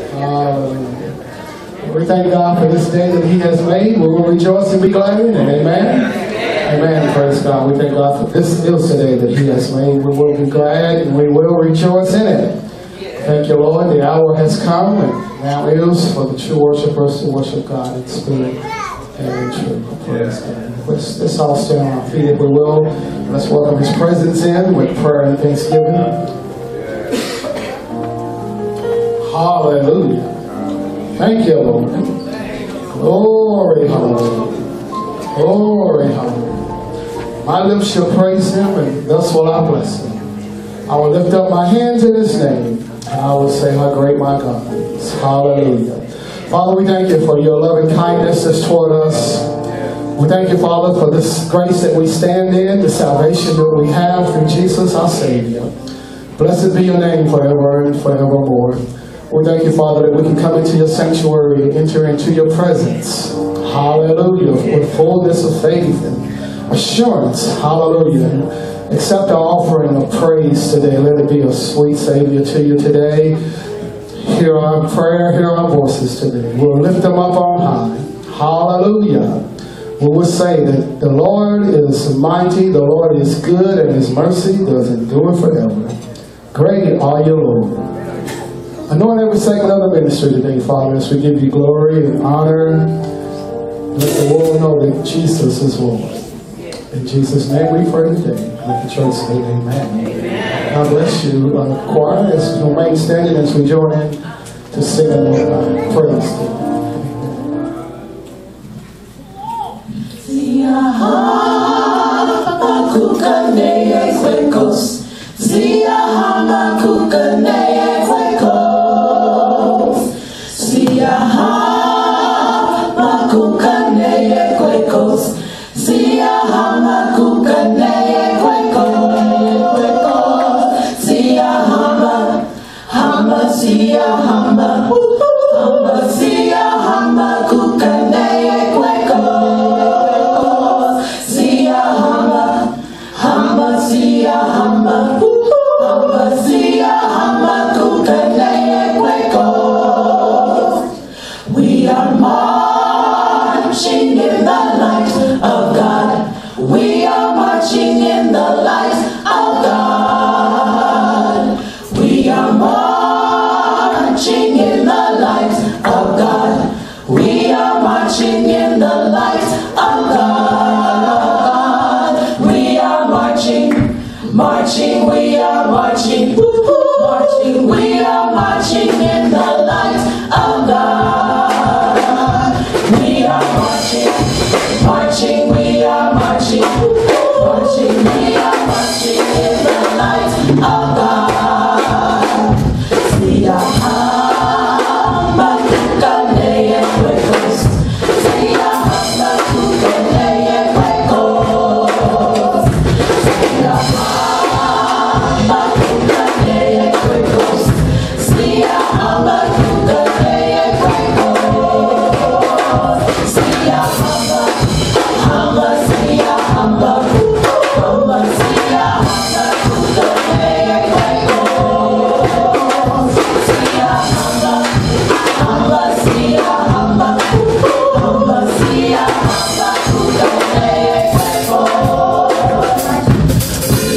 Hallelujah. We thank God for this day that He has made. We will rejoice and be glad in it. Amen. Amen. Praise God. We thank God for this is today that He has made. We will be glad and we will rejoice in it. Thank you, Lord. The hour has come and now is for the true worshipers to worship God in spirit and in truth. Praise God. Let's all stand on our feet if we will. Let's welcome His presence in with prayer and thanksgiving. Hallelujah. Thank you, Lord. Glory, hallelujah. Glory, hallelujah. My lips shall praise Him, and thus will I bless Him. I will lift up my hands in His name, and I will say how great my God is. Hallelujah. Father, we thank you for your loving kindness that's toward us. We thank you, Father, for this grace that we stand in, the salvation that we have through Jesus, our Savior. Blessed be your name forever and forevermore. We thank you, Father, that we can come into your sanctuary and enter into your presence. Hallelujah. With fullness of faith and assurance. Hallelujah. Accept our offering of praise today. Let it be a sweet Savior to you today. Hear our prayer, hear our voices today. We'll lift them up on high. Hallelujah. We will say that the Lord is mighty, the Lord is good, and His mercy does endure forever. Great are you, Lord. Anoint every segment of the ministry today, Father, as we give you glory and honor. Let the world know that Jesus is Lord. In Jesus' name we pray today. Let the church say amen. Amen. God bless you, choir, as you remain standing as we join in to sing praise to you.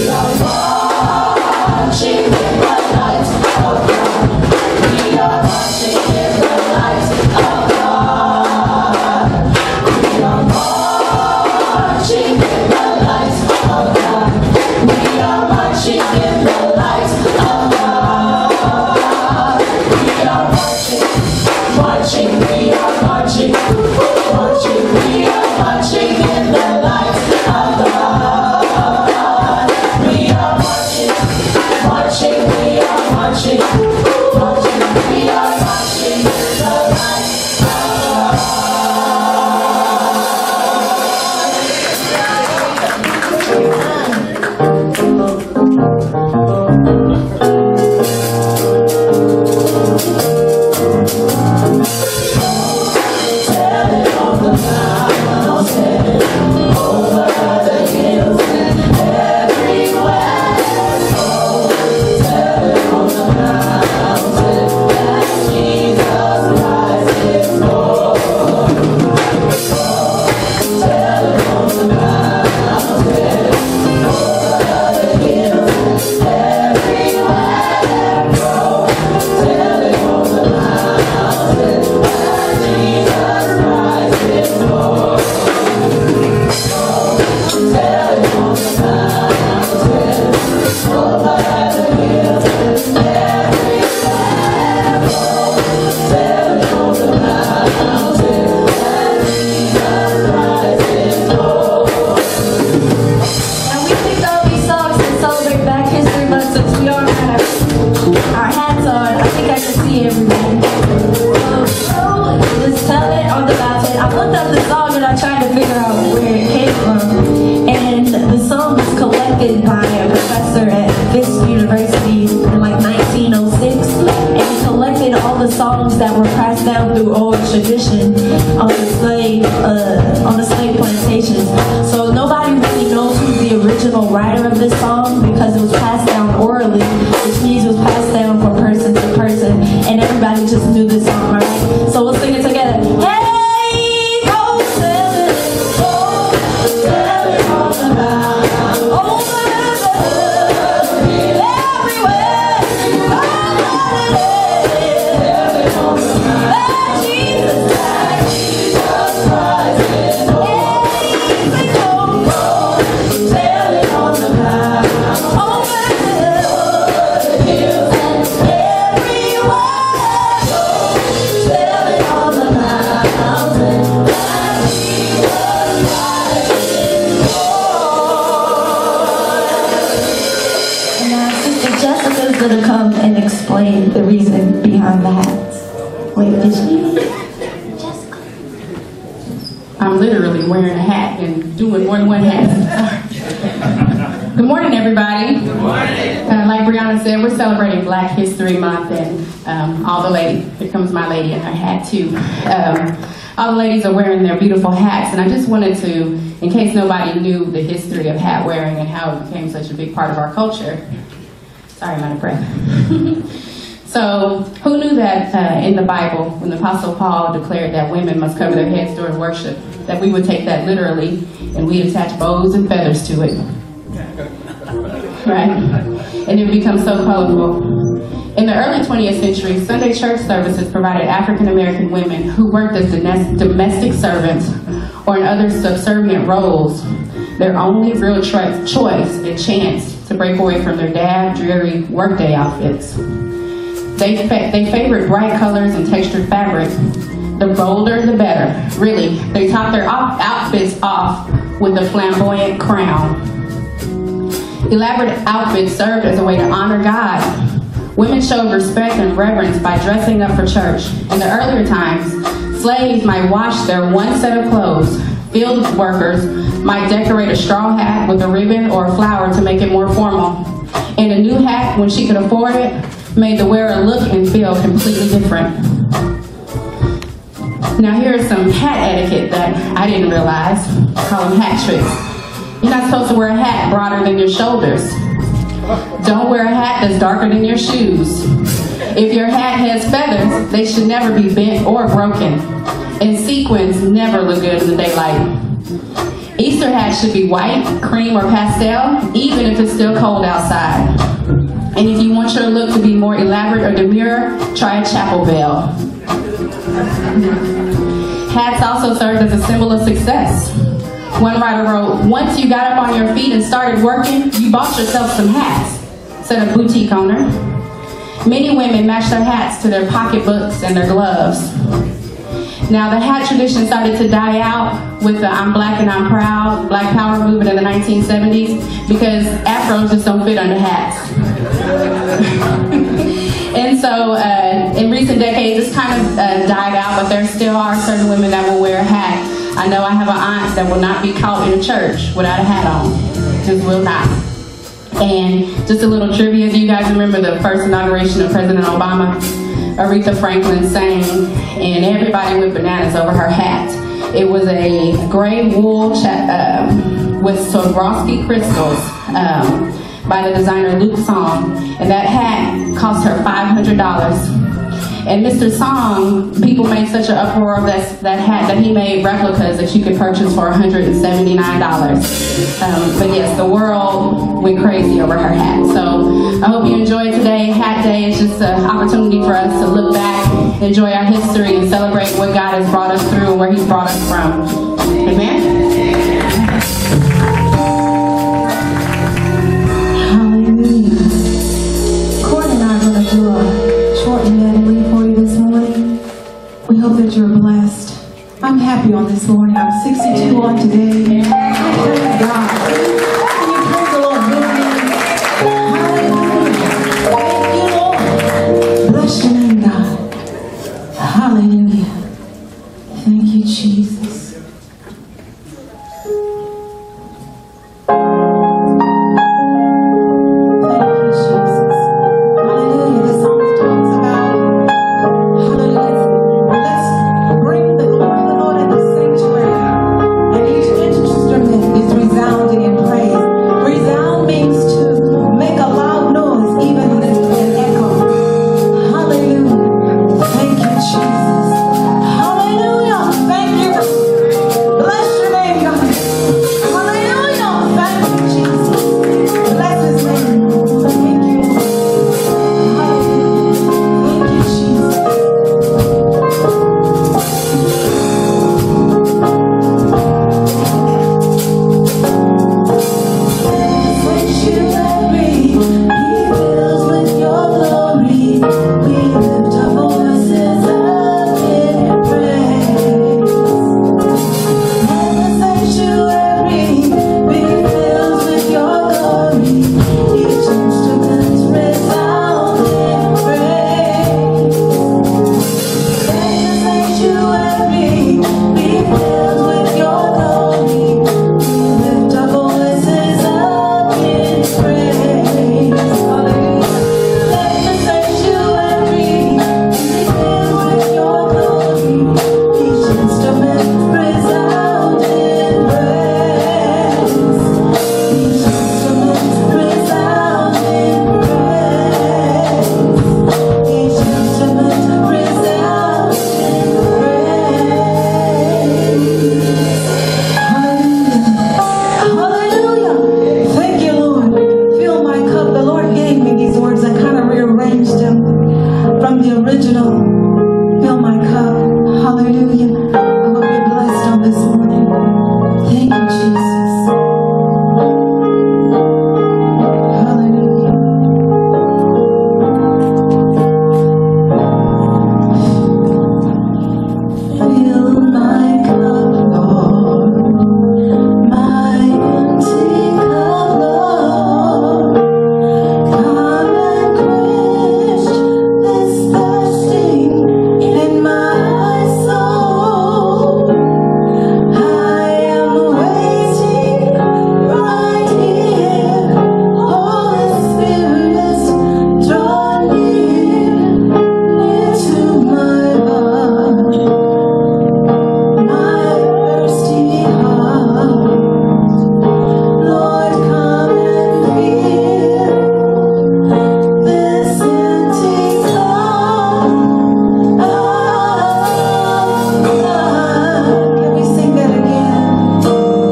We are Let's tell it on the mountain. I looked up the song and I tried to figure out where it came from. And the song was collected by a professor at Fisk University in like 1906. And he collected all the songs that were passed down through oral tradition on the slave plantations. So nobody really knows who's the original writer of this song because it was passed down orally, which means it was passed down from person to person, and everybody just knew this song, right? So we'll sing it together. Hey, go tell it, go tell it all about, over the everywhere, tell it all about, that Jesus Christ, hey, go tell it all about, over the hills and everywhere. Jessica's gonna come and explain the reason behind the hats. Wait, is she? Jessica. I'm literally wearing a hat and doing more than one hat. Good morning, everybody. Good morning. Like Brianna said, we're celebrating Black History Month, and all the ladies, here comes my lady in her hat too. All the ladies are wearing their beautiful hats, and I just wanted to, in case nobody knew the history of hat wearing and how it became such a big part of our culture. Sorry, I'm out of breath. So, who knew that in the Bible, when the Apostle Paul declared that women must cover their heads during worship, that we would take that literally and we'd attach bows and feathers to it? Right? And it would become so colorful. In the early 20th century, Sunday church services provided African American women who worked as domestic servants or in other subservient roles their only real choice and chance to break away from their dreary workday outfits. They favored bright colors and textured fabric. The bolder, the better. Really, they topped their outfits off with a flamboyant crown. Elaborate outfits served as a way to honor God. Women showed respect and reverence by dressing up for church. In the earlier times, slaves might wash their one set of clothes. Field workers might decorate a straw hat with a ribbon or a flower to make it more formal. And a new hat, when she could afford it, made the wearer look and feel completely different. Now here is some hat etiquette that I didn't realize. Call them hat tricks. You're not supposed to wear a hat broader than your shoulders. Don't wear a hat that's darker than your shoes. If your hat has feathers, they should never be bent or broken. And sequins never look good in the daylight. Easter hats should be white, cream, or pastel, even if it's still cold outside. And if you want your look to be more elaborate or demure, try a chapel bell. Hats also served as a symbol of success. One writer wrote, "Once you got up on your feet and started working, you bought yourself some hats," said a boutique owner. Many women matched their hats to their pocketbooks and their gloves. Now, the hat tradition started to die out with the I'm Black and I'm Proud, Black Power movement in the 1970s because afros just don't fit under hats. And so, in recent decades, it's kind of died out, but there still are certain women that will wear a hat. I know I have an aunt that will not be caught in a church without a hat on. Just will not. And just a little trivia, do you guys remember the first inauguration of President Obama? Aretha Franklin sang, and everybody went bananas over her hat. It was a gray wool with Swarovski crystals by the designer Luke Song, and that hat cost her $500. And Mr. Song, people made such an uproar of that hat that he made replicas that you could purchase for $179. But yes, the world went crazy over her hat. So I hope you enjoyed today. Hat Day is just an opportunity for us to look back, enjoy our history, and celebrate what God has brought us through and where He's brought us from. Amen? Hallelujah. Court and I are going to do a short medley for you this morning. We hope that you're blessed. I'm happy on this morning. I'm 62 on today. Praise God. Can you praise the Lord with me? Hallelujah. Thank you, Lord. Bless your name, God. Hallelujah. I hope you're blessed on this morning. Thank you, Jesus. Hallelujah. Fill my cup, Lord, my empty cup, Lord. Come and quench this thirsting in my soul. I am waiting right here. Holy Spirit, draw near to my heart, my thirsty heart. Lord, come and fill this empty cup. Can we sing that again?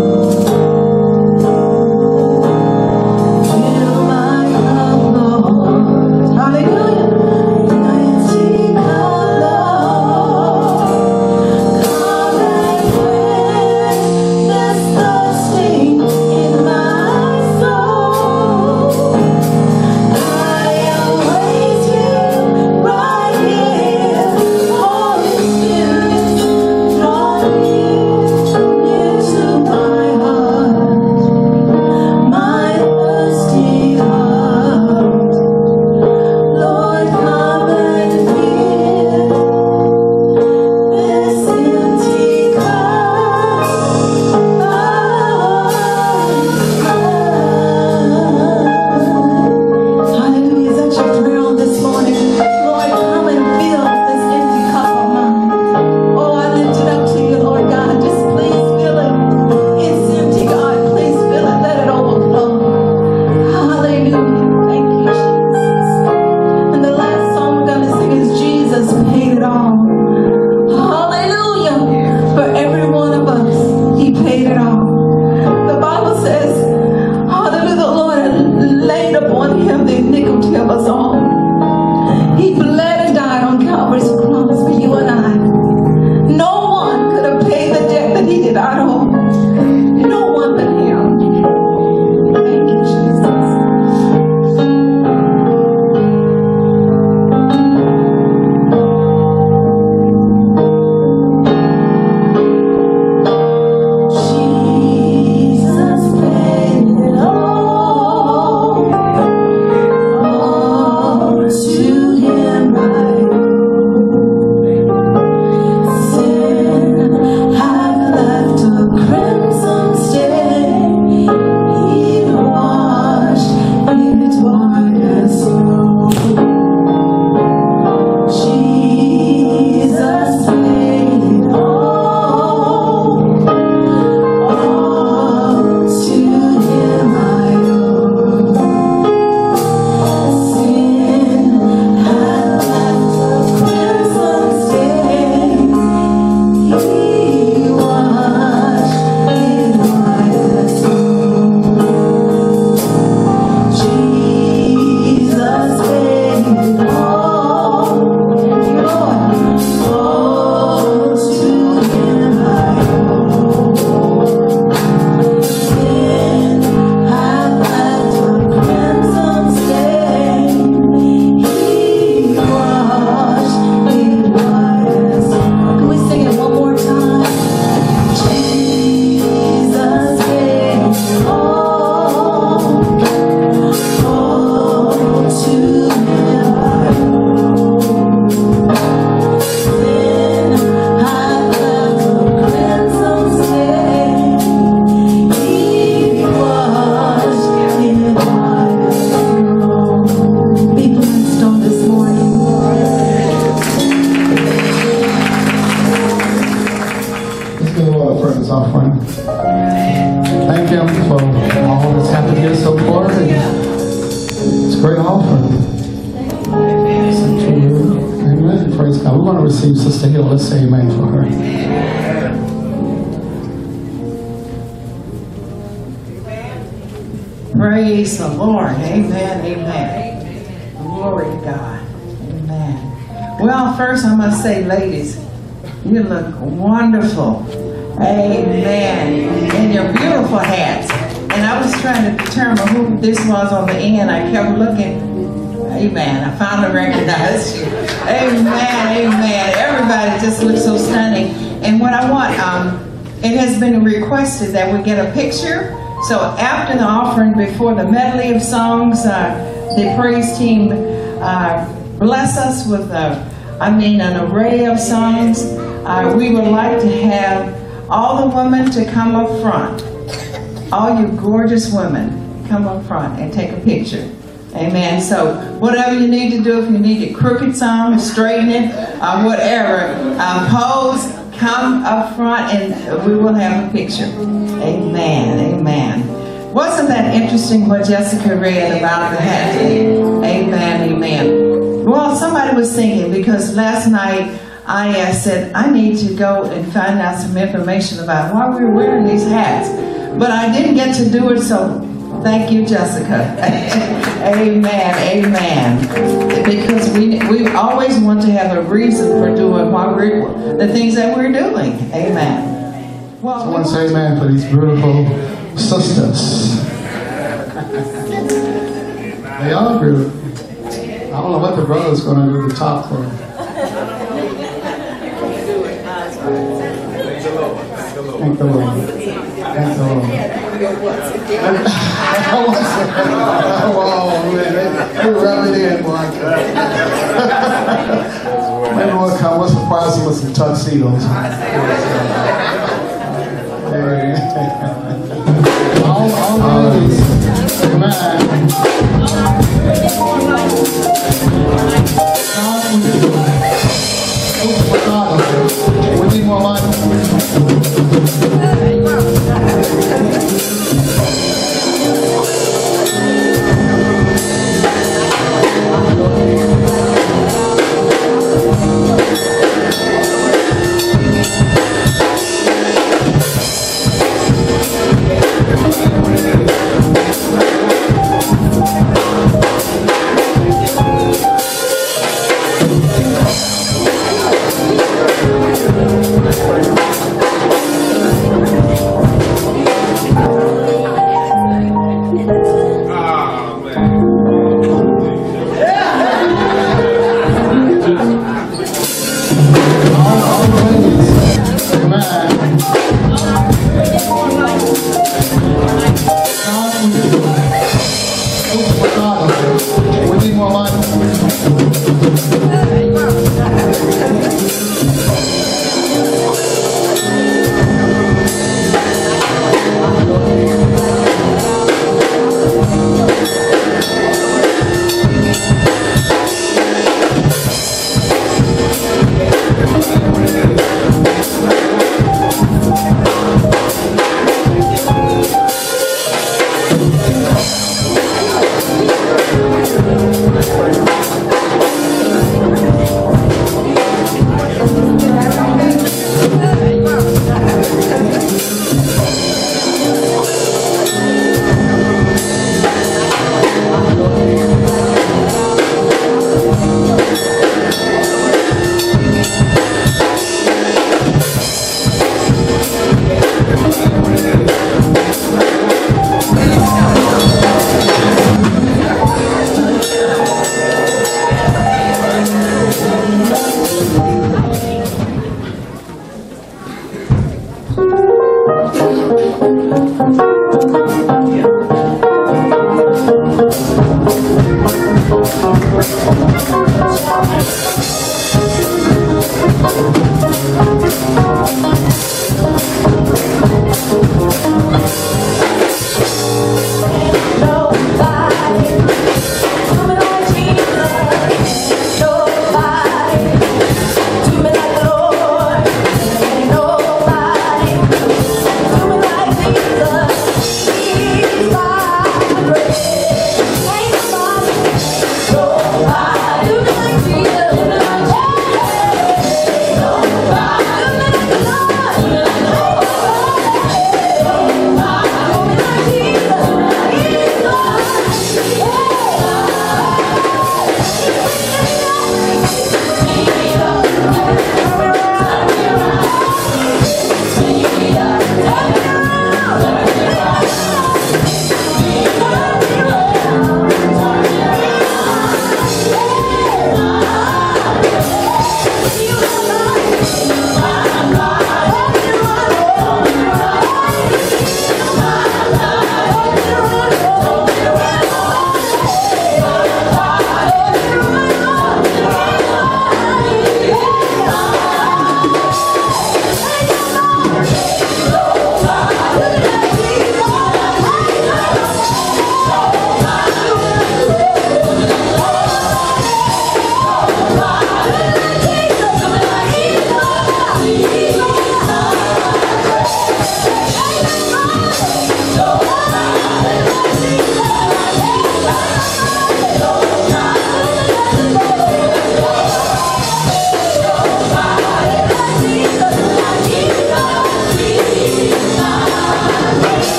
Fill my cup, Lord. Hallelujah. My empty cup, Lord. Come and quench this thirsting in my soul. I am waiting right here. Holy Spirit, draw near to my heart, my thirsty heart. Lord, come and fill this empty cup. Hallelujah. Is that your prayer on this morning? Lord, come and fill this empty cup of mine. Oh, I lift it up to you, Lord God. Just please fill it. It's empty, God. Please fill it. Let it overflow. Hallelujah. Thank you, Jesus. And the last song we're going to sing is Jesus Paid It All. Hallelujah. For every one of us, He paid it all. The Bible says, hallelujah, the Lord laid upon Him the iniquity of us all. He bled and died on Calvary's cross for you and I. No one could have paid the debt that He did not owe. No one but Him. Thank you, Jesus. Jesus paid it all. All to Him I owe. Sin had left a crimson stain. He washed it white as snow. Jesus paid it all. All to Him I owe. Sin had left a crimson stain. He washed it white as snow. Jesus paid it all. Thank you, Lord. All to Him I owe. Sin had left a crimson stain. He washed it white as snow. Can we sing it one more time? Jesus paid it all. All to Him I owe. Sin had left a crimson stain. He washed it white as snow. Be blessed on this morning. Let's give the Lord a praise offering. Thank Him for all that's happened here so far. It's a great offering. Amen. Praise God. We want to receive Sister Hill. Let's say amen for her. Praise the Lord. Amen. Amen. Glory to God. Amen. Well, first I must say, ladies, You look wonderful. Amen. And your beautiful hats. And I was trying to determine who this was on the end. I kept looking. Amen. I finally recognized you. Amen. Amen. Everybody just looks so stunning. And what I want, it has been requested that we get a picture. So after the offering, before the medley of songs, the praise team bless us with an array of songs. We would like to have all the women to come up front. All you gorgeous women, come up front and take a picture. Amen. So whatever you need to do, if you need to crooked some, straighten it, whatever, pose, come up front and we will have a picture. Amen. Amen. Wasn't that interesting what Jessica read about the hat? Amen. Amen. Well, somebody was thinking, because last night I said, I need to go and find out some information about why we're wearing these hats. But I didn't get to do it, so thank you, Jessica. Amen, amen. Because we always want to have a reason for doing the things that we're doing. Amen. Well, Someone say amen for these beautiful sisters. They are beautiful. I don't know what the brother's going to do the top for. Thank the Lord. Thank the Lord. Oh, man. They rub it in, boy. Maybe we'll come. We'll surprise them with some tuxedos. All ladies. Amen. We need more light.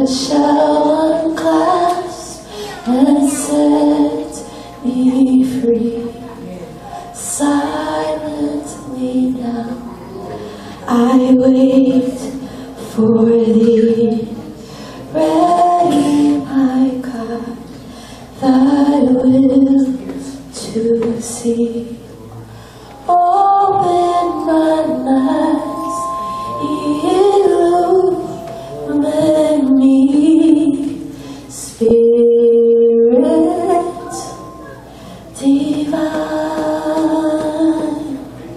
shall unclasp and set me free. Silently now I wait for thee. Ready, my God, thy will to see. Open mine eyes, illumine me, Spirit divine.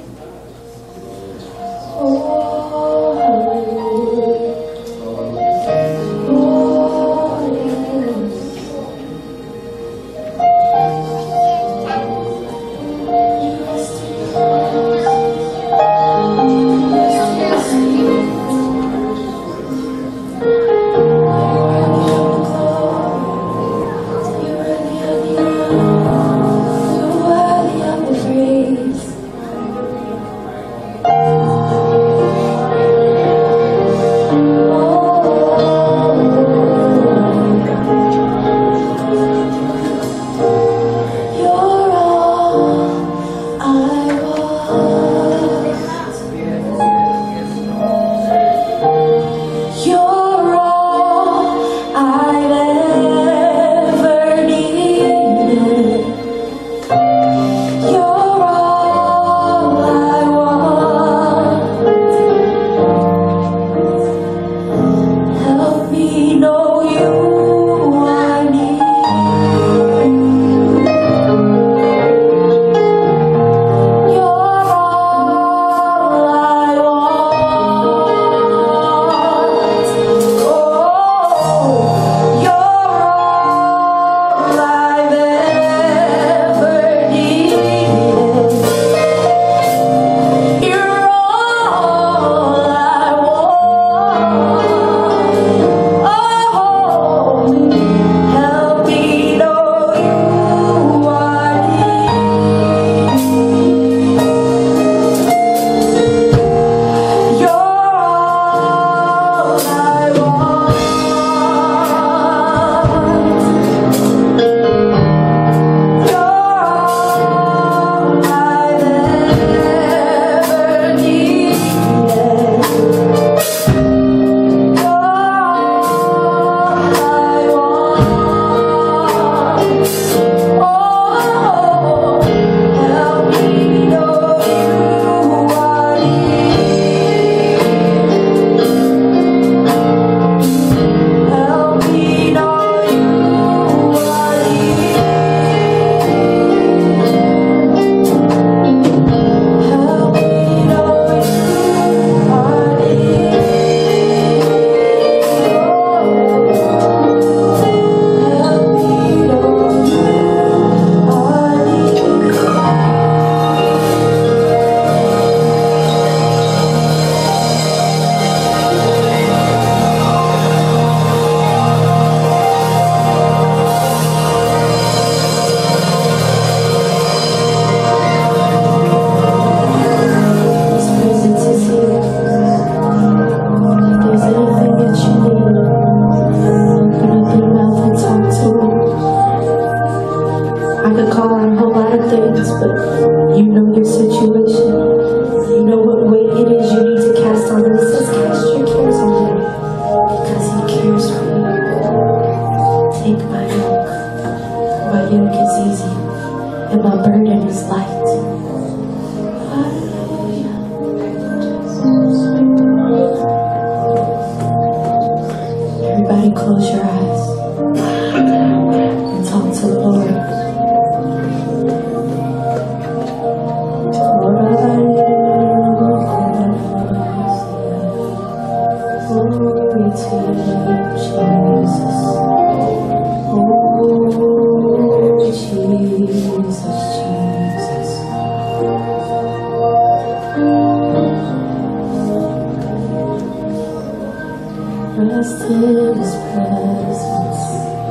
Rest in His presence.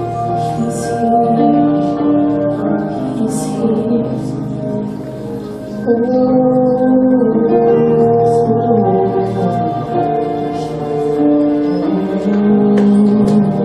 He's here. Oh.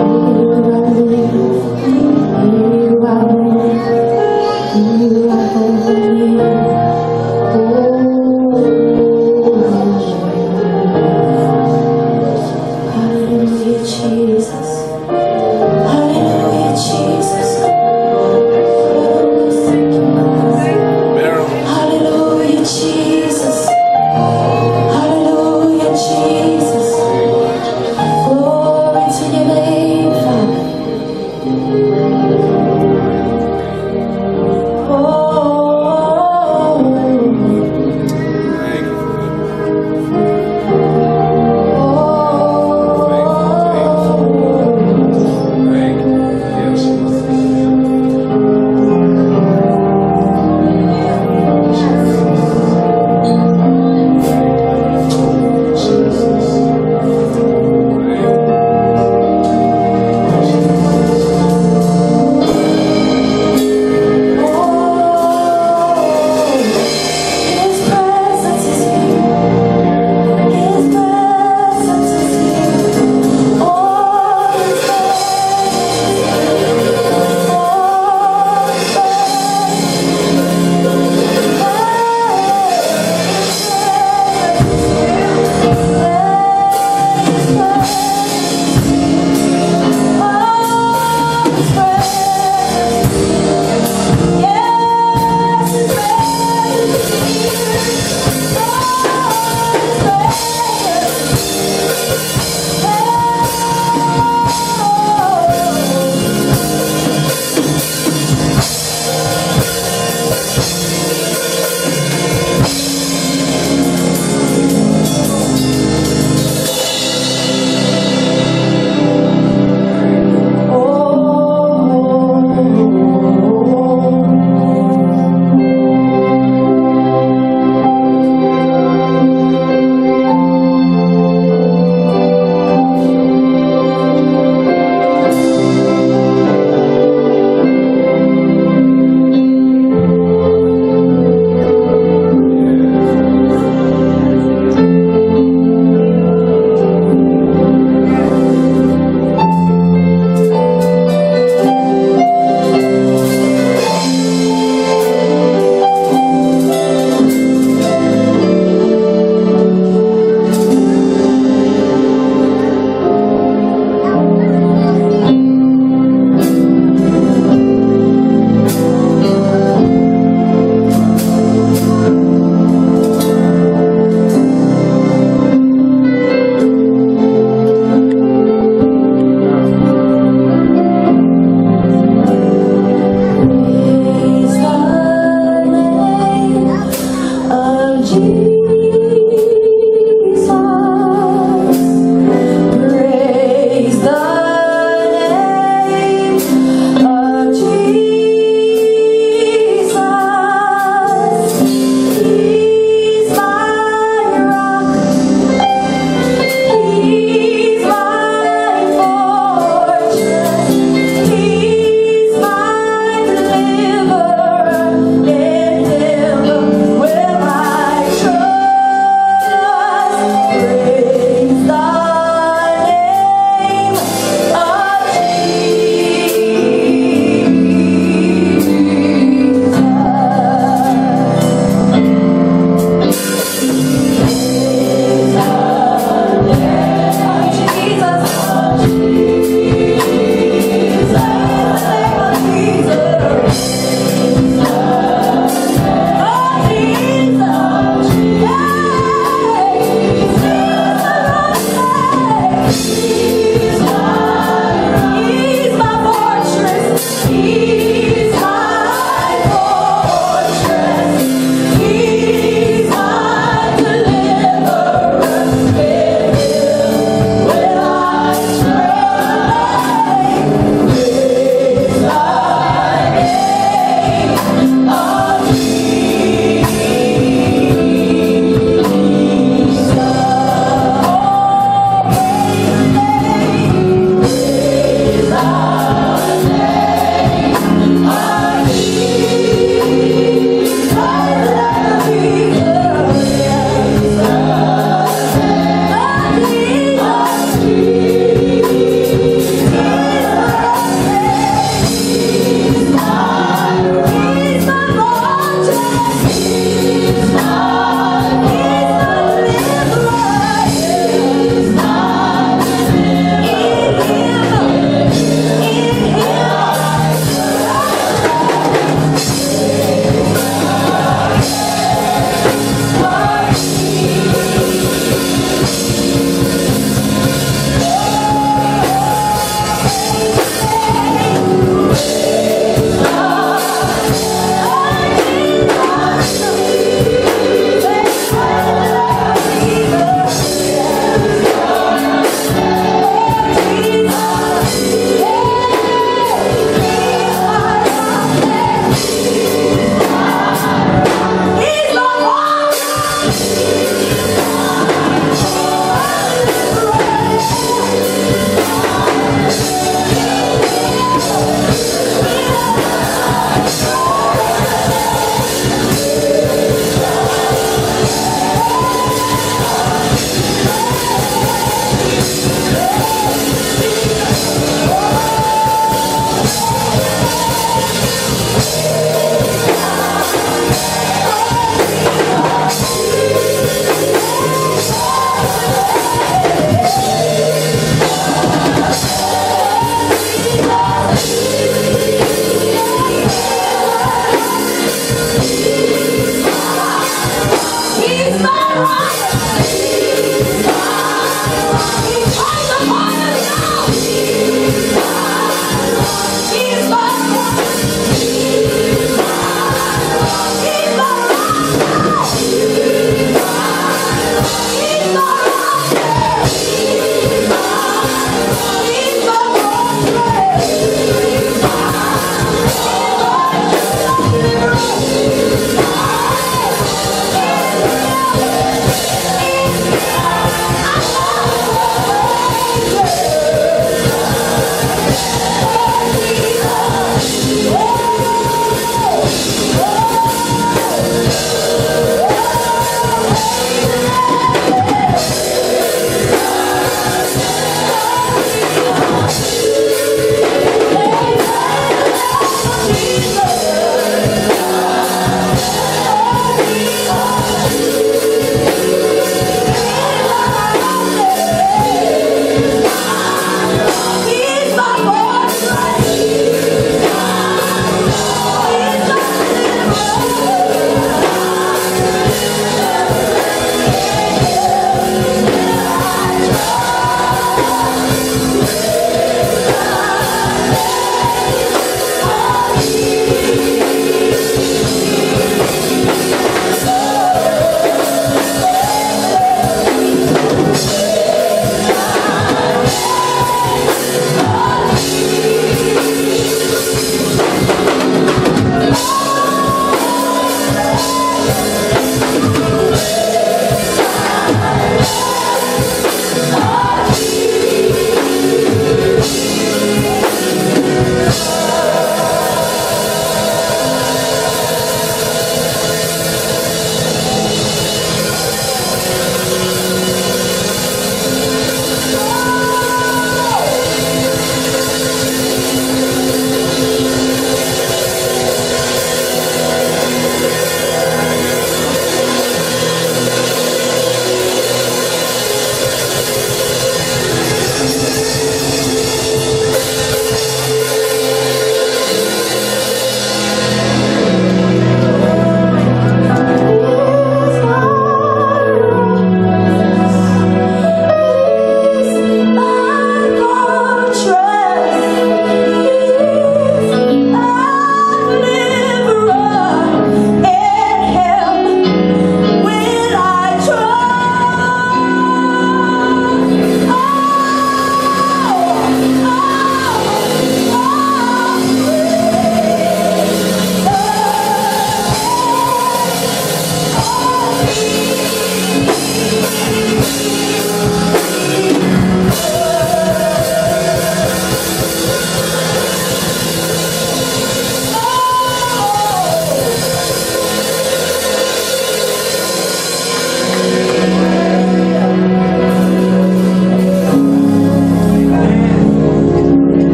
Glory to your name, Father.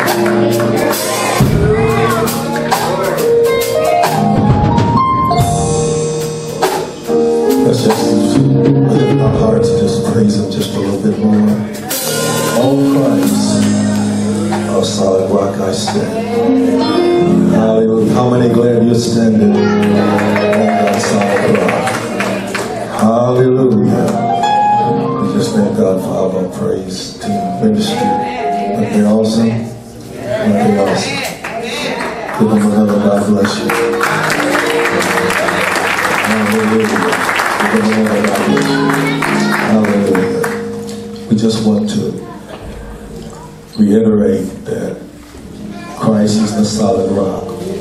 Let's just lift our hearts and just praise Him just a little bit more. On Christ, our solid rock I stand. Hallelujah. How many glad you're standing on that solid rock? Hallelujah. We just thank God for our praise team ministry. Aren't they awesome? Aren't they awesome? Give them another God bless you. Hallelujah. Hallelujah. We just want to reiterate that Christ is the solid rock.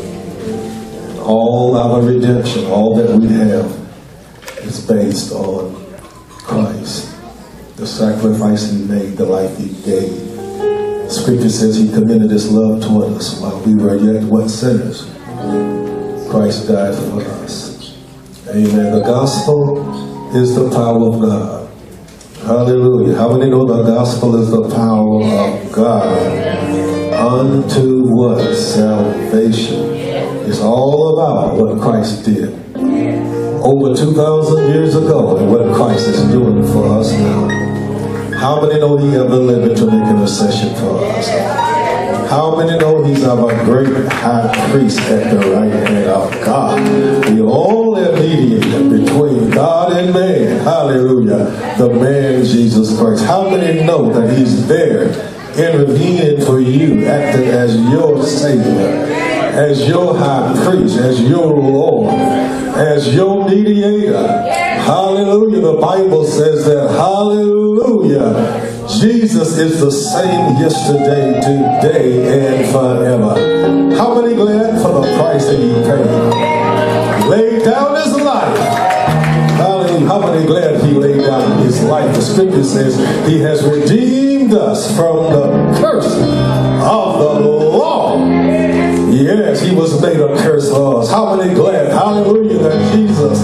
All our redemption, all that we have, is based on Christ. The sacrifice He made, the life He gave. Scripture says He commended His love toward us while we were yet what sinners. Christ died for us. Amen. The gospel is the power of God. Hallelujah. How many know the gospel is the power of God unto what? Salvation. It's all about what Christ did over 2,000 years ago and what Christ is doing for us now. How many know He ever lived to make intercession for us? How many know He's our great high priest at the right hand of God? The only mediator between God and man. Hallelujah. The man Jesus Christ. How many know that He's there intervening for you, acting as your Savior, as your high priest, as your Lord, as your mediator? Hallelujah. The Bible says that, hallelujah, Jesus is the same yesterday, today, and forever. How many glad for the price that He paid? Laid down His life. Hallelujah. How many glad He laid down His life? The Scripture says He has redeemed us from the curse of the law. Yes, He was made a curse for us. How many glad, hallelujah, that Jesus,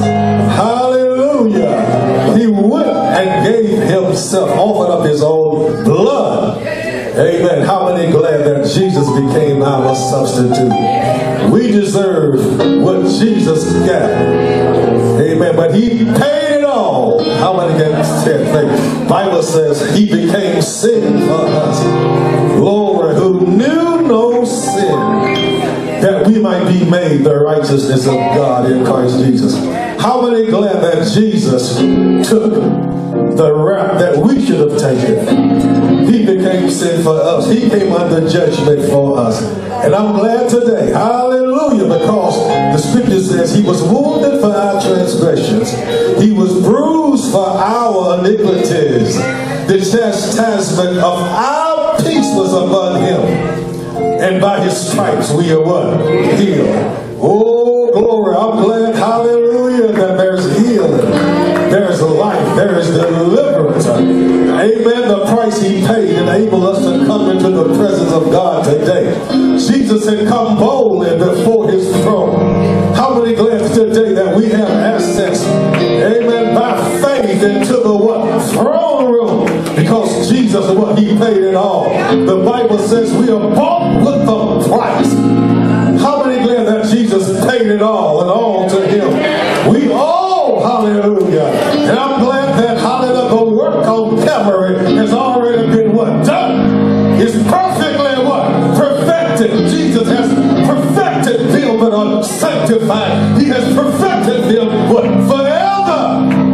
hallelujah, He went and gave Himself, offered up His own blood. Amen. How many glad that Jesus became our substitute? We deserve what Jesus got. Amen. But He paid it all. How many can say it? Bible says He became sin for us. Glory, who knew no sin, that we might be made the righteousness of God in Christ Jesus. How many glad that Jesus took the wrath that we should have taken? He became sin for us. He came under judgment for us. And I'm glad today, hallelujah, because the Scripture says He was wounded for our transgressions. He was bruised for our iniquities. The chastisement of our peace was upon Him. And by His stripes we are what? Healed. Oh, glory. I'm glad, hallelujah, that there's healing. There's life. There is deliverance. Amen. The price He paid enabled us to come into the presence of God today. Jesus said, come boldly before His throne. How many glad today that we have access, amen, by faith into the what? Throne room. Because Jesus is what? He paid it all. The Bible says we are bought with the price. How many glad that Jesus paid it all and all to Him? We all, hallelujah. And I'm glad that, hallelujah, the work on Calvary has already been what? Done. It's perfectly what? Perfected. Jesus has perfected them that are sanctified. He has perfected them what? Forever.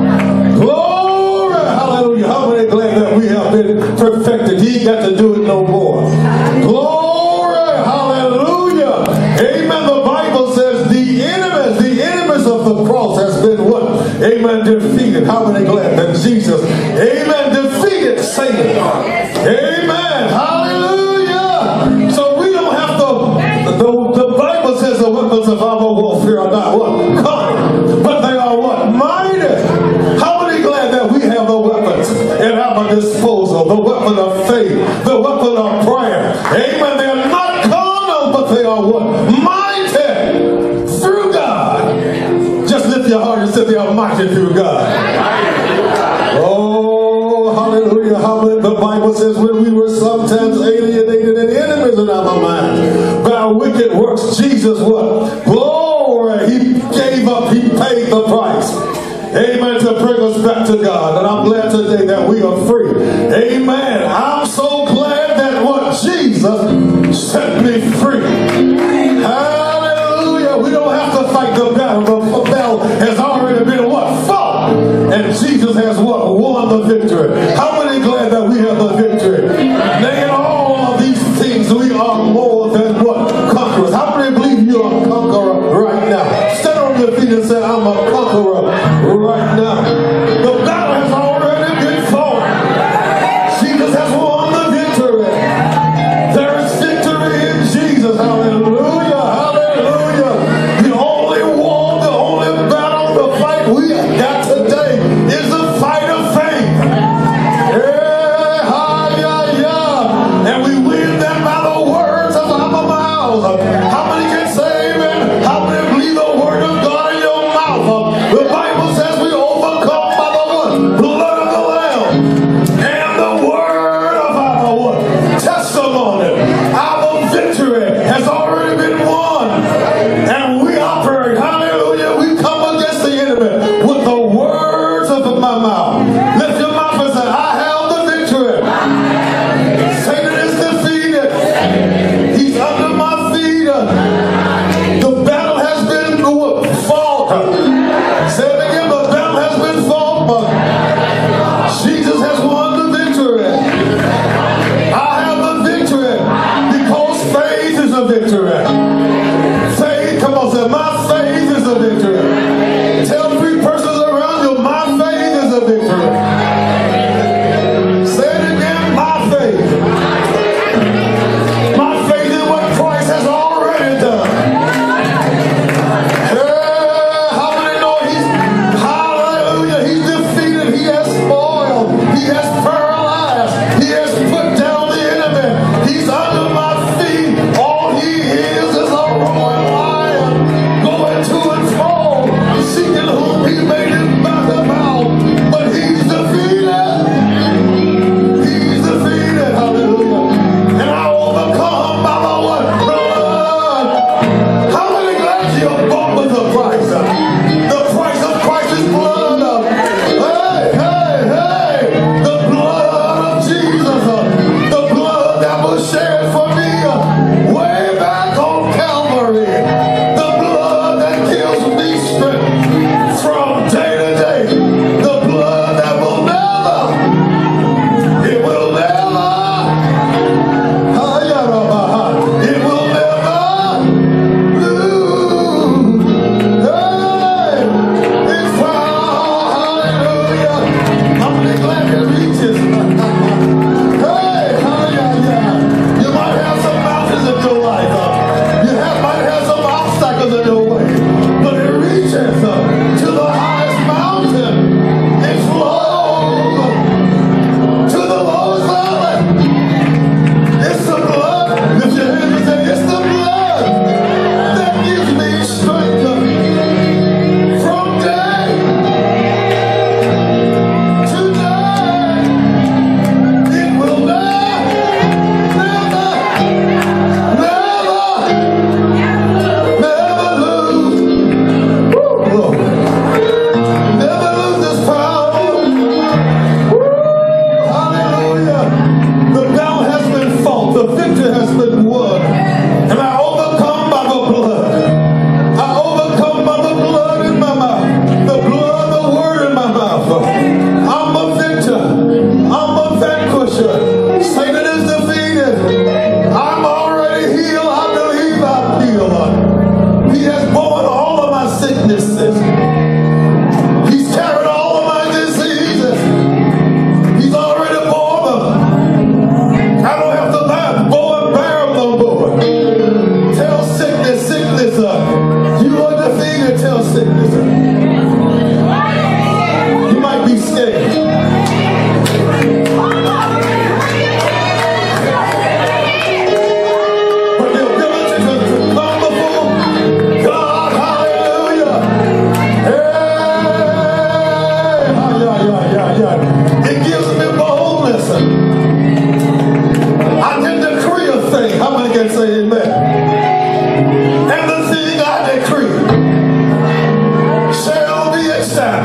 Glory. Hallelujah. How many glad that we have been perfected? He ain't got to do it no more. Glory. Hallelujah. Amen. The Bible says the enemies of the cross has been what? Amen. Defeated. How many glad that Jesus, amen, defeated Satan. Amen. Hallelujah. So we don't have to, the Bible says the weapons of our warfare are not what? Carnal, but they are what? Mighty. How many glad that we have the weapons at our disposal? The weapon of faith, the weapon of prayer. Amen. They are not carnal, but they are what? Mighty through God. Just lift your heart and say they are mighty through God. Oh, hallelujah. The Bible says when we were sometimes alienated and enemies in our our minds. By our wicked works, Jesus what? Glory. He gave up. He paid the price. Amen. To bring us back to God. And I'm glad today that we are free. Amen. I'm so glad that what? Jesus set me free. Hallelujah. We don't have to fight the battle. The battle has already been what? Fought. And Jesus has what? Won the victory. How many glad that we have the victory? In all of these things, we are more than what? Conquerors. How many believe you are a conqueror right now? Stand on your feet and say, I'm a conqueror right now. The battle has already been fought. Jesus has won the victory. There is victory in Jesus. Hallelujah. Hallelujah. The only war, the only battle, the fight we got today is the fight of faith. And we win that by the words of our mouths. How many can say amen? How many believe the word of God in your mouth? The Bible says we overcome by the what? Blood of the Lamb and the word of our what? Testimony. Our victory has already been won. And we operate, hallelujah, we come against the enemy with the word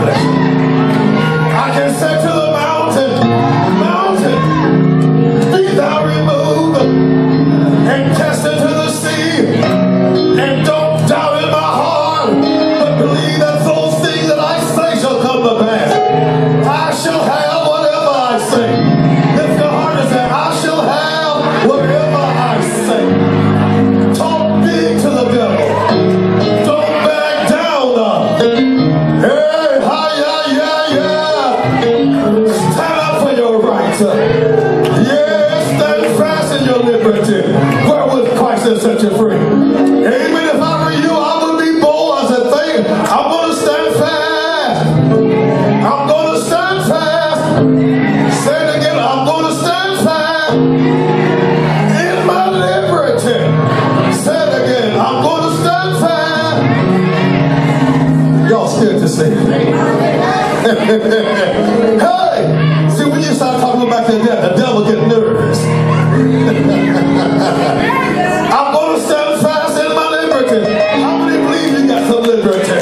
established. I can say to the mountain, mountain, be thou removed, and cast into the sea, and don't doubt in my heart, but believe that those things that I say shall come to pass. I shall have whatever I say. Lift your heart and say, I shall have whatever I say. Talk big to the devil. Don't back down. Hey, hi, yeah. Stand up for your rights. Yes, stand fast in your liberty, wherewith Christ has set you free. Amen. If I were you, I would be bold. I said, I'm going to stand fast. I'm going to stand fast. Say it again. I'm going to stand fast in my liberty. Say it again. I'm going to stand fast. Y'all scared to say it. Hey! See, when you start talking about the devil get nervous. I'm going to stand fast in my liberty. How many believe you got some liberty?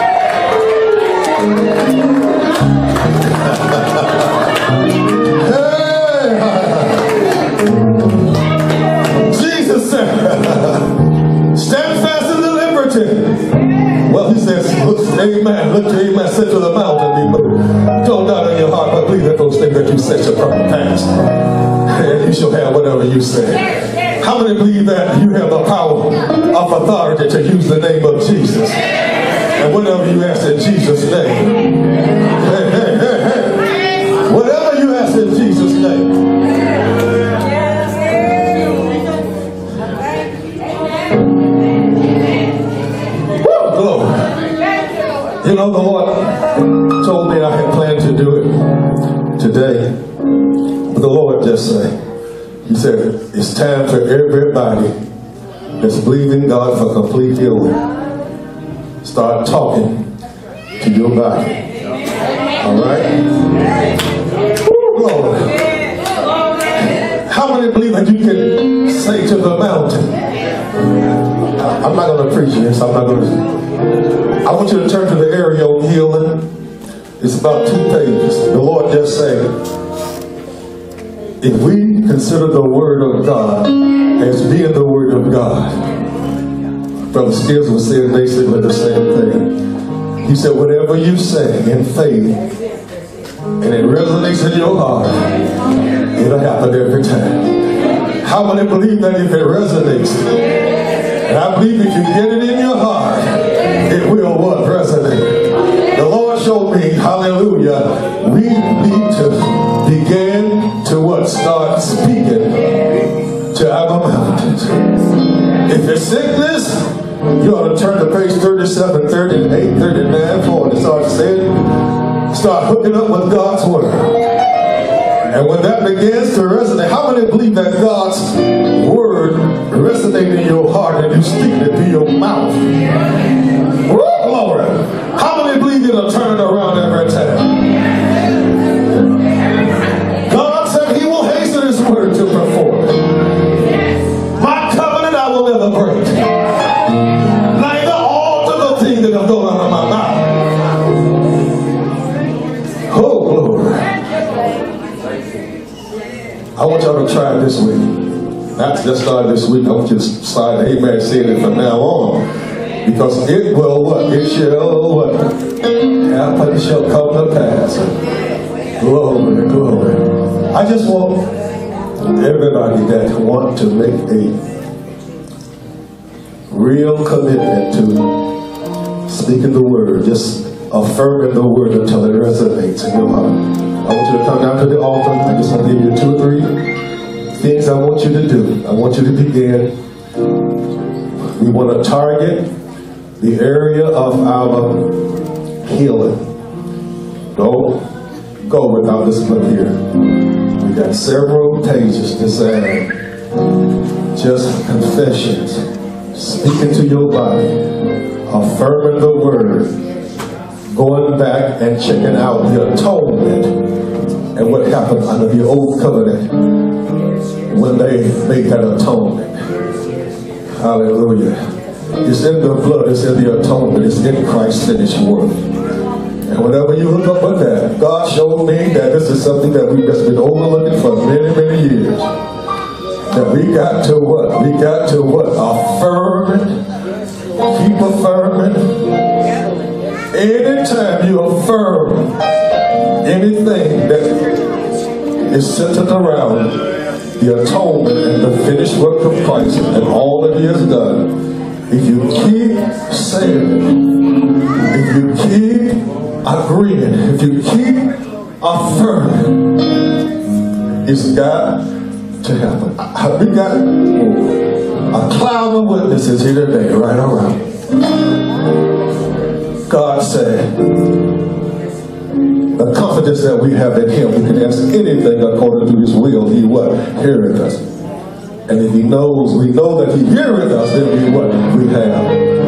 Jesus said, stand fast in the liberty. Well, he says, look, amen, look to amen, said to the mountain, be moved. Don't doubt in your heart, but believe that those things that you said shall come to pass. And you shall have whatever you say. How many believe that you have the power of authority to use the name of Jesus? And whatever you ask in Jesus' name. Hey. Whatever you ask in Jesus' name. You know, the Lord told me I had planned to do it today. But the Lord just said, He said, it's time for everybody that's believing God for complete healing. Start talking to your body. All right? Woo, Lord. How many believe that you can say to the mountain? I'm not going to preach this. I want you to turn to the area of healing. It's about 2 pages. The Lord just said, if we consider the Word of God as being the Word of God, Brother Skills was saying basically the same thing. He said, whatever you say in faith, and it resonates in your heart, it'll happen every time. How many believe that if it resonates? And I believe if you get it in your heart, it will what? Resonate. The Lord showed me, hallelujah, we need to begin to what? Start speaking to our mountains. If it's sickness, you ought to turn to page 37, 38, 39, 40. Start hooking up with God's Word. And when that begins to resonate, how many believe that God's Word resonates in your heart and you speak it to your mouth? Woo, glory! How many believe it'll turn it around every time? God said He will hasten His Word to perform it. My covenant I will never break. Neither alter the thing that have gone out of my mouth. Oh, glory. I want y'all to try it this week. Not just start this week. I want you to start, amen, saying it from now on. Because it will what? It shall what? Happen, it shall come to pass. Glory, glory. I just want everybody that want to make a real commitment to speaking the Word, just affirming the Word until it resonates in your heart. I want you to come down to the altar. I just want to give you 2 or 3 things I want you to do. I want you to begin. We want to target the area of our healing. Don't go without this book here. We got several pages to say just confessions, speaking to your body, affirming the Word, going back and checking out the atonement and what happened under the old covenant when they made that atonement. Hallelujah. It's in the blood, it's in the atonement, it's in Christ's finished work. And whenever you hook up with that, God showed me that this is something that we've just been overlooking for many, many years. That we got to what? We got to what? Affirm it. Keep affirming. Anytime you affirm anything that is centered around the atonement and the finished work of Christ and all that He has done, if you keep saying it, if you keep agreeing, if you keep affirming, it's got to happen. We got a cloud of witnesses here today, right around. God said, the confidence that we have in Him, we can ask anything according to His will. He what? Heareth us. And if He knows, we know that He heareth us, then we what? We have.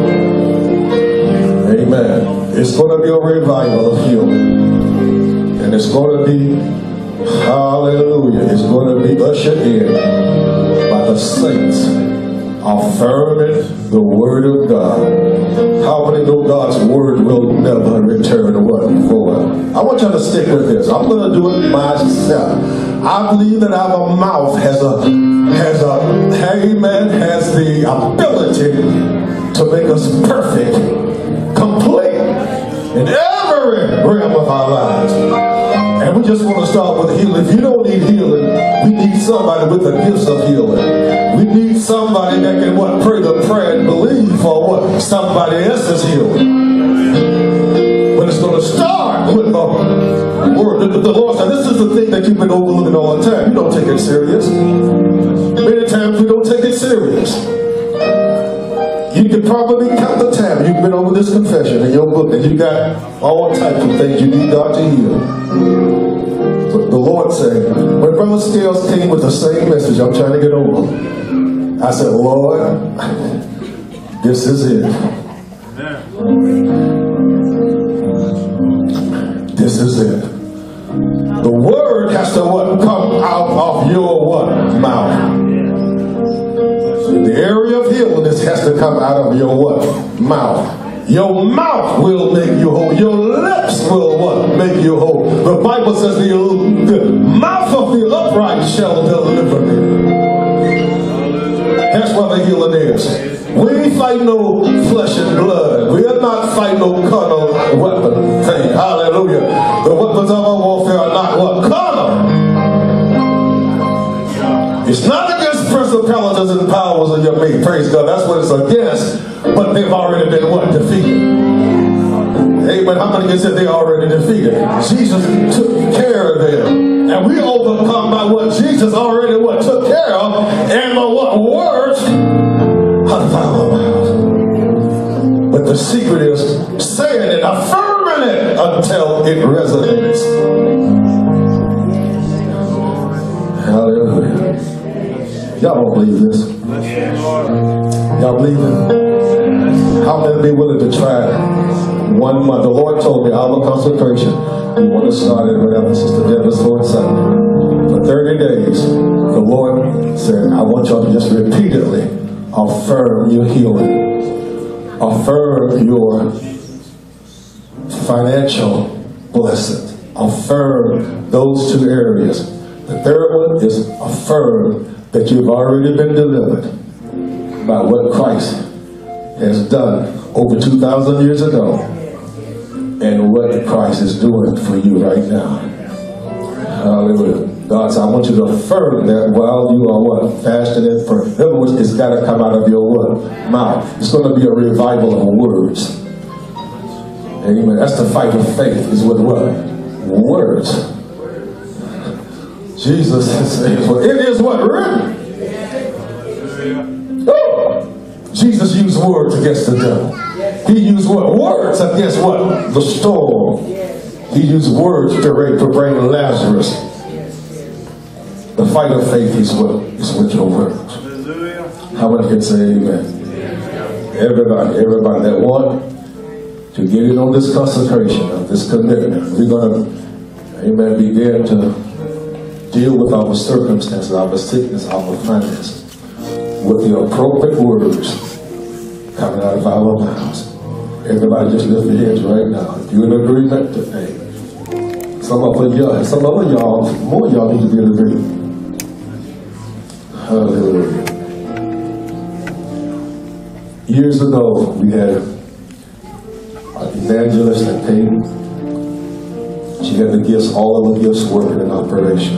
Amen. It's going to be a revival of healing. And it's going to be, hallelujah, it's going to be ushered in by the saints affirming the Word of God. How many know God's Word will never return void? I want you to stick with this. I'm going to do it myself. I believe that our mouth has the ability to make us perfect, complete in every realm of our lives. And we just want to start with healing. If you don't need healing, we need somebody with the gifts of healing. We need somebody that can what? Pray the prayer and believe for what? Somebody else's healing. But it's going to start with the Word. The Lord said, this is the thing that you've been overlooking all the time. You don't take it serious. Many times we don't take it serious. You can probably count the time you've been over this confession in your book and you got all types of things you need God to heal. But the Lord said, when Brother Scales came with the same message I'm trying to get over, I said, Lord, this is it. This is it. The Word has to what? Come out of your what? Mouth. The area of healing, this has to come out of your what? Mouth. Your mouth will make you whole. Your lips will what? Make you whole. The Bible says the mouth of the upright shall deliver them. That's what the healing is. We ain't fight no flesh and blood. We are not fighting no carnal weapon thing. Hallelujah. The weapons of our warfare are not what? Carnal. It's not against principalities and powers of your mate. Praise God. That's what it's against. But they've already been what? Defeated. Amen. How many can say they already defeated? Jesus took care of them. And we overcome by what Jesus already what? Took care of. And by what? Words out of our mouth. But the secret is saying it, affirming it until it resonates. Hallelujah. Y'all don't believe this. Y'all believe it? How many be willing to try 1 month? The Lord told me our consecration, we want to start it whenever Sister Deborah's Lord Sunday. For 30 days, the Lord said, I want y'all to just repeatedly affirm your healing. Affirm your financial blessing. Affirm those 2 areas. The third one is affirm that you've already been delivered by what Christ has done over 2,000 years ago and what Christ is doing for you right now. Hallelujah. God said, I want you to affirm that while you are what? Fasting and praying. In other words, it's got to come out of your what? Mouth. It's going to be a revival of words. Amen. That's the fight of faith, is with what? Words. Jesus says, well, it is what? Written. Oh. Jesus used words against the devil. He used what? Words against what? The storm. He used words to bring Lazarus. The fight of faith is what? Is with your words. How many can say amen? Everybody that want to get in on this consecration, of this commitment, we're going to, amen, begin to deal with our circumstances, our sickness, our finances, with the appropriate words coming out of our mouths. Everybody just lift your hands right now. If you're in agreement today, some of y'all, more of y'all need to be in agreement. Hallelujah. Years ago, we had an evangelist that came. She had the gifts, all of the gifts working in operation.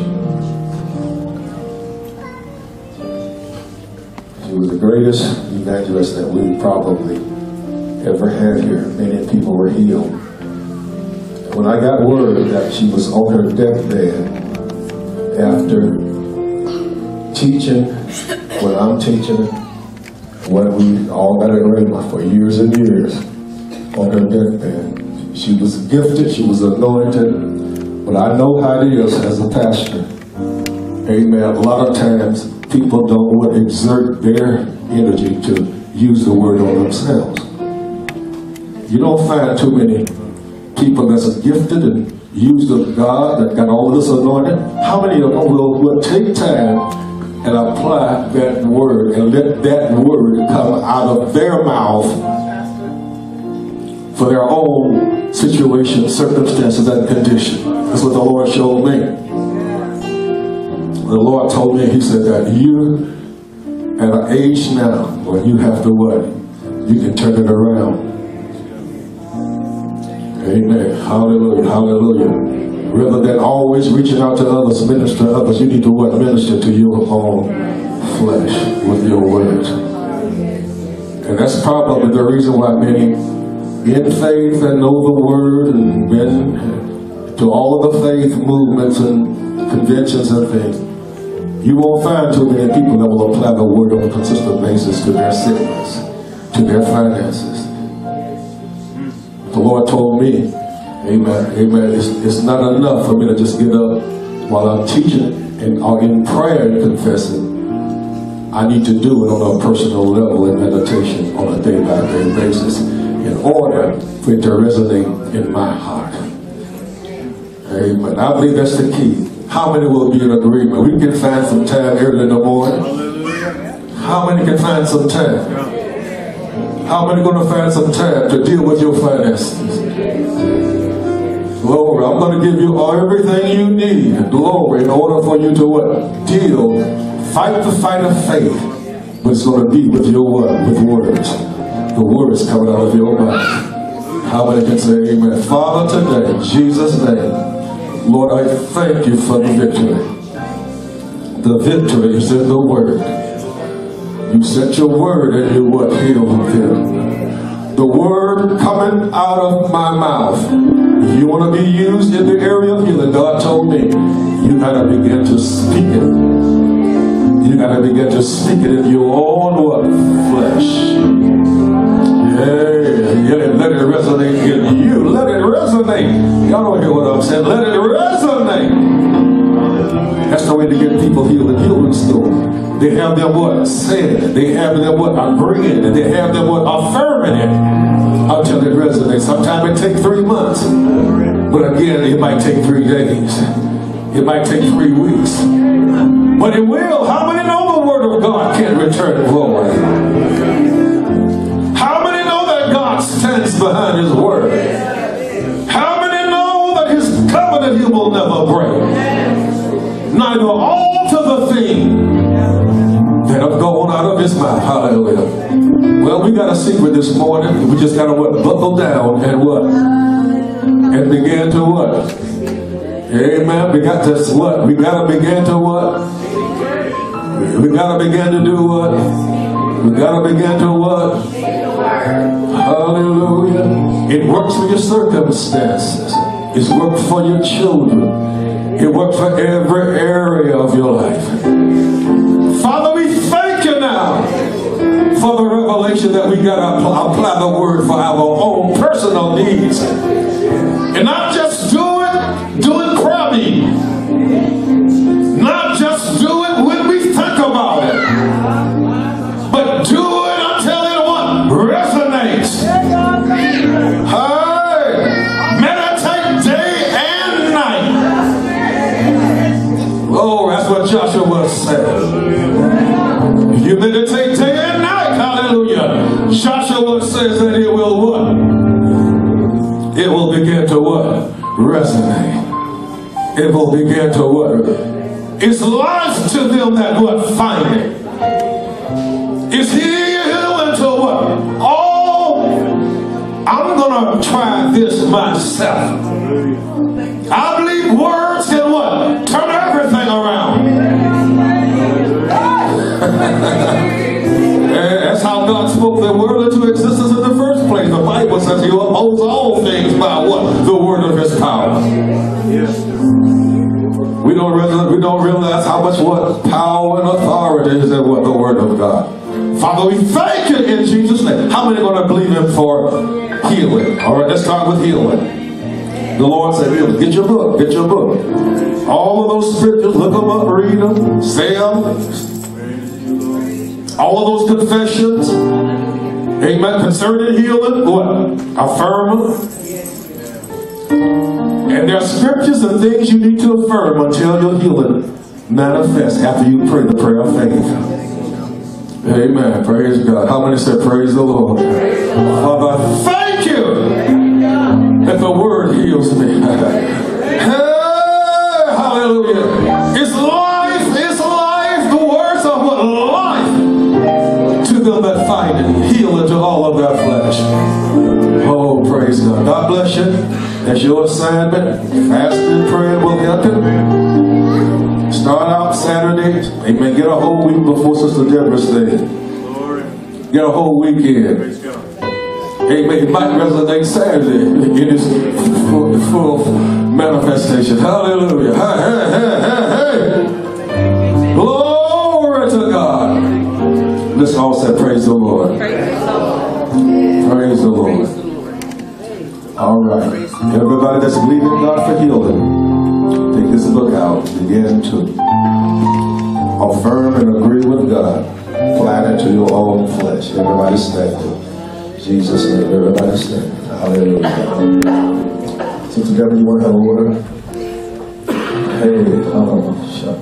She was the greatest evangelist that we probably ever had here. Many people were healed. And when I got word that she was on her deathbed after teaching what I'm teaching, what we all got in Rhema for years and years, on her deathbed. She was gifted, she was anointed, but I know how it is as a pastor. Amen. A lot of times people don't want to exert their energy to use the word on themselves. You don't find too many people that's gifted and used of God that got all this anointing. How many of them will take time and apply that word and let that word come out of their mouth for their own situation, circumstances, and condition? That's what the Lord showed me. The Lord told me, He said that you at an age now where you have to what? You can turn it around. Amen. Hallelujah. Hallelujah. Rather than always reaching out to others, minister to others, you need to what? Minister to your own flesh with your words. And that's probably the reason why many in faith and know the word and been to all of the faith movements and conventions and things, you won't find too many people that will apply the word on a consistent basis to their sickness, to their finances. The Lord told me, amen, amen, it's not enough for me to just get up while I'm teaching and or in prayer and confessing. I need to do it on a personal level in meditation on a day-by-day basis in order for it to resonate in my heart. Amen. I believe that's the key. How many will be in agreement? We can find some time early in the morning. How many can find some time? How many going to find some time to deal with your finances? Glory, I'm going to give you everything you need, glory, in order for you to what? Fight the fight of faith. But it's going to be with your what? With words. The words coming out of your mouth. How many can say amen? Father, today, in Jesus' name, Lord, I thank you for the victory. The victory is in the word. You sent your word and you what? Healed them. The word coming out of my mouth. You want to be used in the area of healing. God told me, you got to begin to speak it. You got to begin to speak it in your own what? Flesh. Yeah, let it resonate in you. Let it resonate. Y'all don't hear what I'm saying. Let it resonate. That's the way to get people healed and healing story. They have them what? Saying it. They have them what? Agreeing it. They have them what? Affirming it. Until it resonates. Sometimes it takes 3 months. But again, it might take 3 days. It might take 3 weeks. But it will. How many know the word of God can't return glory? How many know that God stands behind his word? How many know that his covenant he will never break? Neither alter the thing that have gone out of his mouth. Hallelujah. Well, we got a secret this morning. We just got to what? Buckle down and what? And begin to what? Amen. We got to what? We got to begin to what? We got to begin to do what? We got to begin to what? Hallelujah. It works for your circumstances. It's worked for your children. It works for every area of your life. Father, we thank you now for the revelation that we got to apply the word for our own personal needs. And not just do it prayer meeting. Not just do it when we think about it. But do it until it what? Resonates. Hey! Meditate day and night. Oh, that's what Joshua said. You meditate day and night. Hallelujah. Joshua says that it will what? resonate. It will begin to what? It's life to them that what? Find it. It's healing to what? Oh, I'm going to try this myself. I believe words can what? Turn everything around. That's how God spoke the world into existence in the first place. The Bible says he upholds all things by what? The word of his power. We don't realize how much what power and authority is in what? The word of God. Father, we thank you in Jesus' name. How many are going to believe him for healing? All right, let's start with healing. The Lord said, healing. Get your book. Get your book. All of those scriptures, look them up, read them, say them. All of those confessions, amen, concerning healing, what? Affirm them. And there are scriptures and things you need to affirm until your healing manifests after you pray the prayer of faith. Amen. Praise God. How many said praise the Lord? Father, thank you that the word heals me. Hey, hallelujah. It's life. It's life. The words are what? Life to them that find it. Healing to all of their flesh. Oh, praise God. God bless you. That's your assignment. Fasting and praying will help you. Start out Saturday. Amen. Get a whole week before Sister Deborah's day. Get a whole weekend. Amen. It might resonate Saturday in its full manifestation. Hallelujah. Hey, hey, hey, hey, hey. Glory to God. Let's all say praise the Lord. Praise the Lord. All right. Everybody that's believing God for healing, take this book out. Begin to affirm and agree with God. Apply it to your own flesh. Everybody stand. Jesus' name. Everybody stand. Hallelujah. Sister Deborah, you want to have a word? Hey, hallelujah.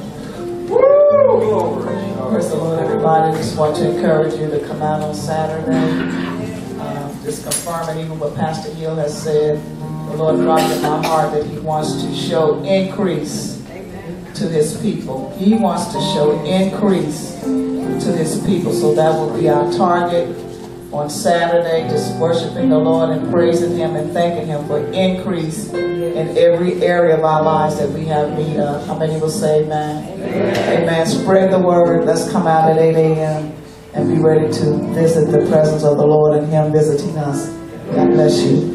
Praise the Lord, everybody. Just want to encourage you to come out on Saturday. Just confirming even what Pastor Hill has said. The Lord dropped in my heart that he wants to show increase to his people. He wants to show increase to his people. So that will be our target on Saturday, just worshiping the Lord and praising him and thanking him for increase in every area of our lives that we have need of. How many will say amen? Amen. Spread the word. Let's come out at 8 a.m. and be ready to visit the presence of the Lord and him visiting us. God bless you.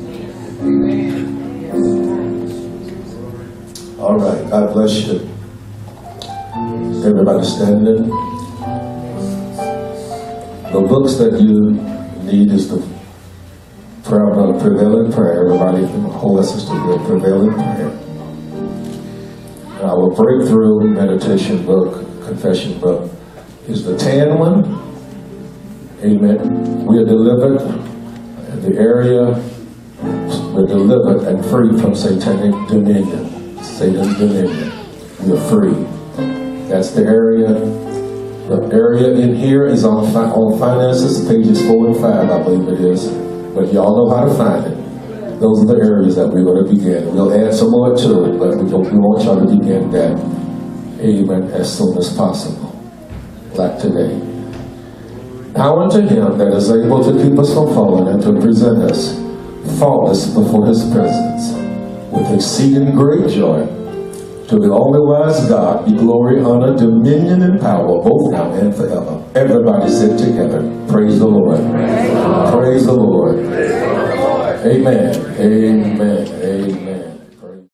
All right. God bless you. Everybody standing. The books that you need is the Prevailing Prayer. Everybody can hold us to the Prevailing Prayer. Our breakthrough meditation book, confession book, is the tan one. Amen. We are delivered in the area. We're delivered and free from satanic dominion. Satan's dominion. We are free. That's the area. The area in here is on finances, pages 4 and 5, I believe it is. But y'all know how to find it. Those are the areas that we're going to begin. We'll add some more to it, but we want y'all to begin that. Amen. As soon as possible. Like today. Now unto him that is able to keep us from falling and to present us faultless before his presence with exceeding great joy. To the only wise God be glory, honor, dominion, and power, both now and forever. Everybody sit together. Praise the Lord. Praise the Lord. Praise the Lord. Amen. Amen.